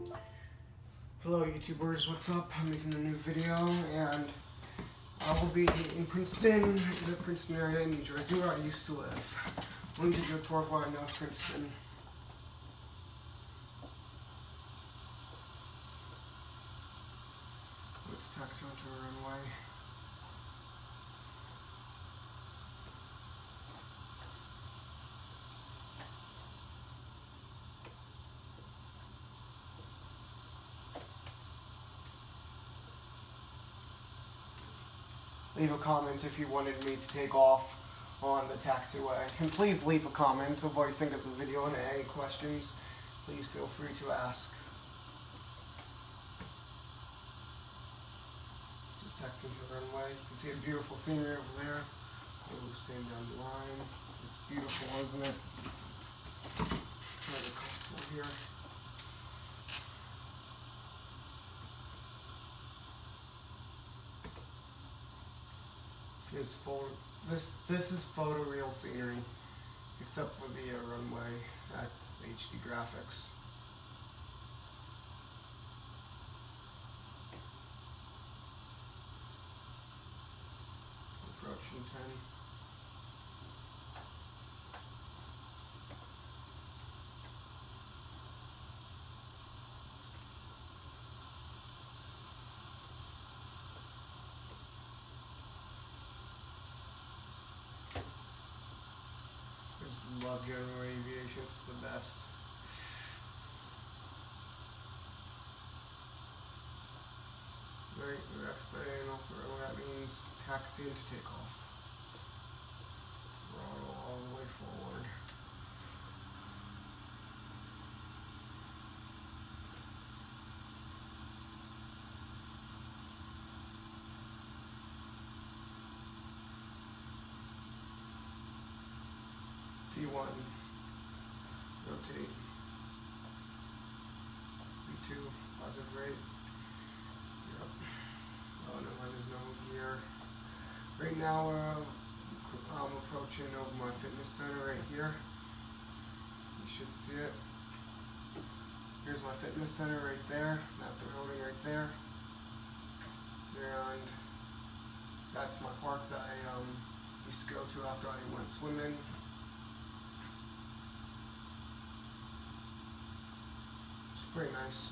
Hello YouTubers, what's up? I'm making a new video and I will be in Princeton, the Princeton area in New Jersey where I used to live. I'm going to give you a tour of why I know Princeton. Let's taxi onto a runway. Leave a comment if you wanted me to take off on the taxiway. And please leave a comment of what you think of the video and any questions. Please feel free to ask. Just taxiing to the runway. You can see a beautiful scenery over there. We'll stand down the line. It's beautiful, isn't it? Very comfortable here. This is photoreal scenery, except for the runway. That's HD graphics. Approaching 10. Love general aviation, it's the best. Right, we're expediting off the runway, that means taxi into takeoff. Throttle all the way forward. T1, rotate, V2, positive rate, yep, oh no, there's no gear. Right now I'm approaching over my fitness center right here, you should see it. Here's my fitness center right there, that building right there, and that's my park that I used to go to after I went swimming. Very nice.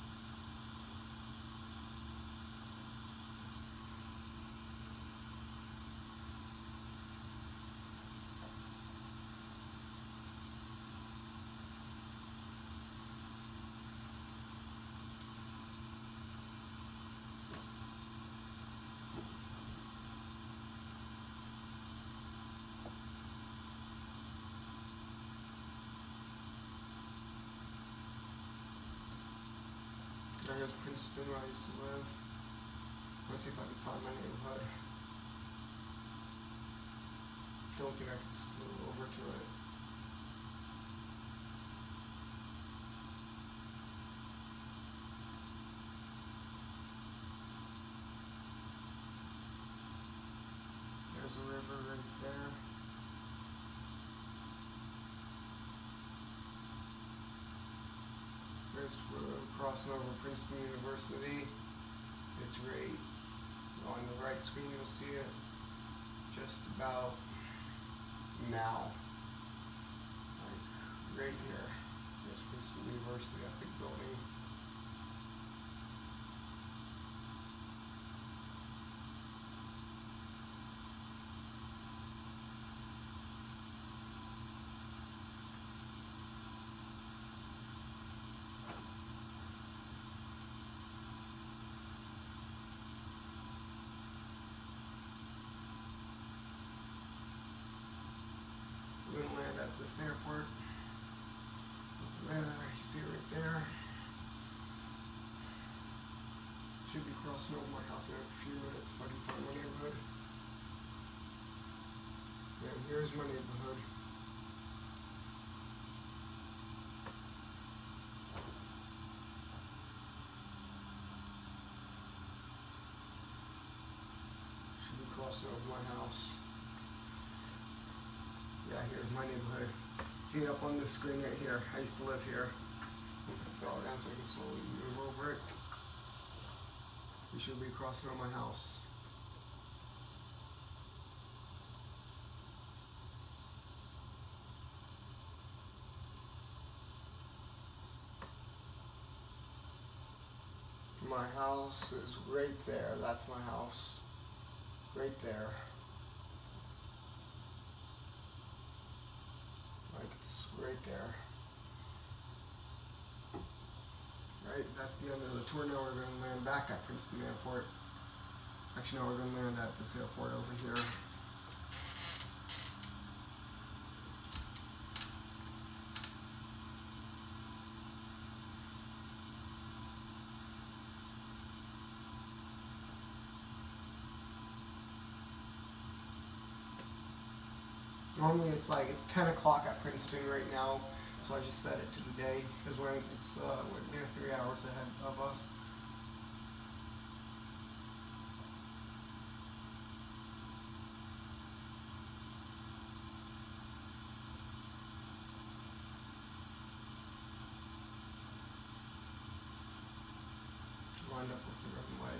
There's Princeton where I used to live. Let's see if I can find my neighborhood. Don't think I can move over to it. There's a river right there. We're crossing over Princeton University. It's right on the right screen, you'll see it just about now. Like right here. There's Princeton University, that big building. We're going to land at this airport. You see it right there. Should be crossing over my house in a few minutes if I can find my neighborhood. And here's my neighborhood. Should be crossing over my house. Yeah, here's my neighborhood. See it up on the screen right here. I used to live here. Throw it down. hand so I can slowly move over it. You should be crossing on my house. My house is right there. That's my house. Right there. Like it's right there. Right, that's the end of the tour. Now we're going to land back at Princeton Airport. Actually, no, we're going to land at this airport over here. Normally it's 10 o'clock at Princeton right now, so I just set it to the day because we're 3 hours ahead of us. Lined up with the runway.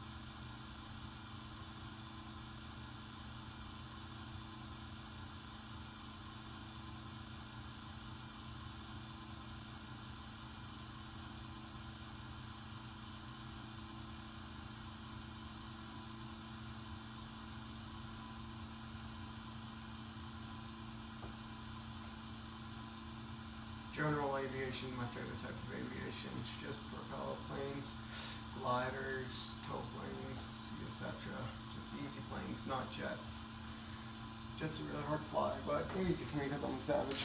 General aviation, my favorite type of aviation. It's just propeller planes, gliders, tow planes, etc. Just easy planes, not jets. Jets are really hard to fly, but they're easy for me because I'm a savage.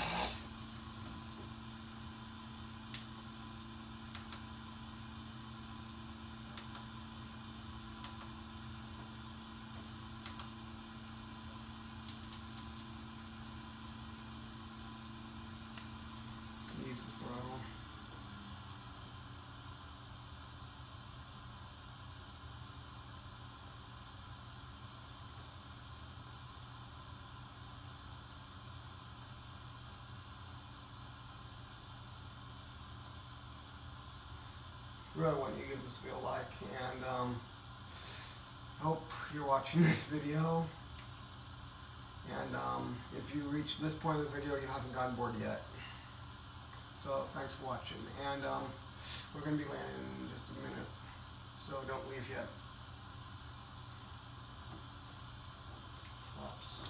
Use the throttle. Really want you to give this video a like, and hope you're watching this video. And if you reach this point of the video, you haven't gotten bored yet. So thanks for watching, and we're going to be landing in just a minute, so don't leave yet. Flaps.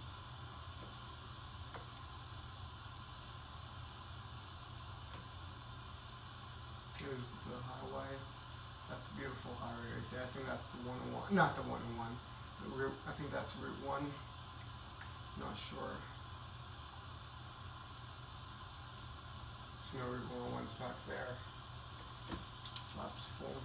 Here's the highway. That's a beautiful highway right there. I think that's the 101, not the 101. The route, I think that's Route 1. Not sure. No, Route 101's back there. Flaps full.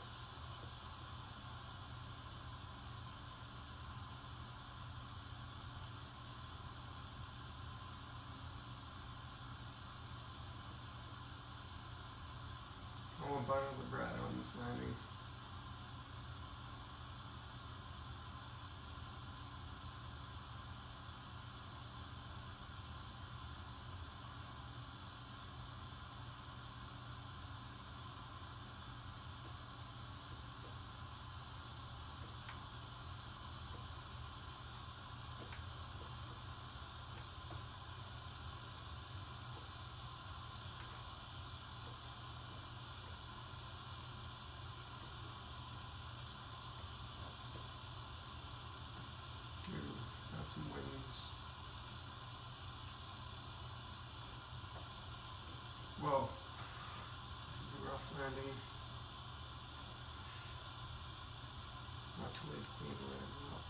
I want butter the bread on this landing. Some wings. Whoa, this is a rough landing. Not too late to clean the landing up.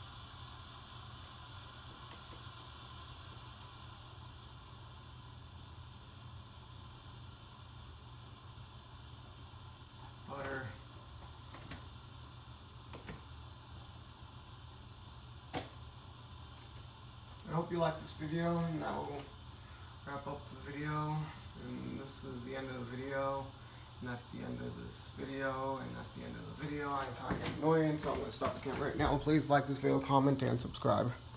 Butter. I hope you liked this video, and that will wrap up the video. And this is the end of the video, and that's the end of this video, and that's the end of the video. I'm kind of getting annoying, so I'm going to stop the camera right now. Please like this video, comment, and subscribe.